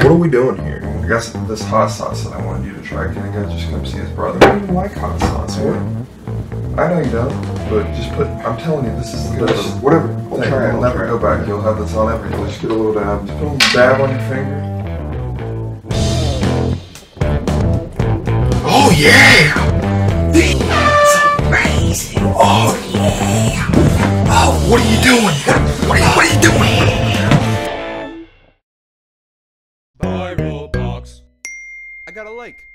What are we doing here? I guess this hot sauce that I wanted you to try. Can I go just come see his brother? I don't even like hot sauce. What? I know you don't, but just put. I'm telling you, this is delicious. Whatever. We'll try it. It'll never go back. You'll have this on everything. Just get a little dab. Just put a little dab on your finger. Oh yeah! That's amazing. Oh yeah! Oh, what are you doing? What are you doing? Virlbox. I got a lake.